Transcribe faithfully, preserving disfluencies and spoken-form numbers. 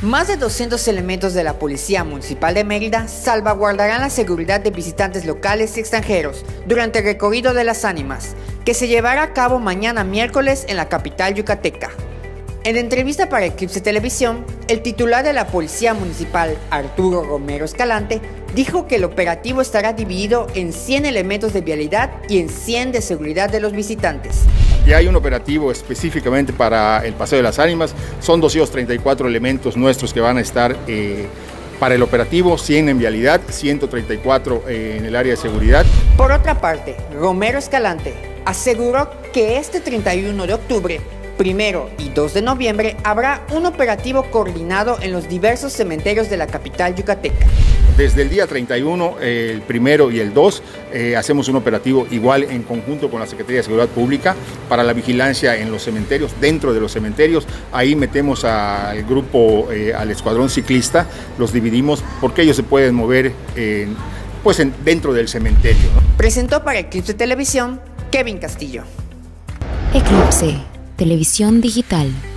Más de doscientos elementos de la Policía Municipal de Mérida salvaguardarán la seguridad de visitantes locales y extranjeros durante el recorrido de las ánimas, que se llevará a cabo mañana miércoles en la capital yucateca. En entrevista para Eclipse Televisión, el titular de la Policía Municipal, Arturo Romero Escalante, dijo que el operativo estará dividido en cien elementos de vialidad y en cien de seguridad de los visitantes. Ya hay un operativo específicamente para el Paseo de las Ánimas, son doscientos treinta y cuatro elementos nuestros que van a estar eh, para el operativo, cien en vialidad, ciento treinta y cuatro eh, en el área de seguridad. Por otra parte, Romero Escalante aseguró que este treinta y uno de octubre, primero y dos de noviembre habrá un operativo coordinado en los diversos cementerios de la capital yucateca. Desde el día treinta y uno, eh, el primero y el dos, eh, hacemos un operativo igual en conjunto con la Secretaría de Seguridad Pública para la vigilancia en los cementerios, dentro de los cementerios. Ahí metemos al grupo, eh, al escuadrón ciclista, los dividimos porque ellos se pueden mover eh, pues en, dentro del cementerio, ¿no? Presentó para Eclipse Televisión, Kevin Castillo. Eclipse Televisión Digital.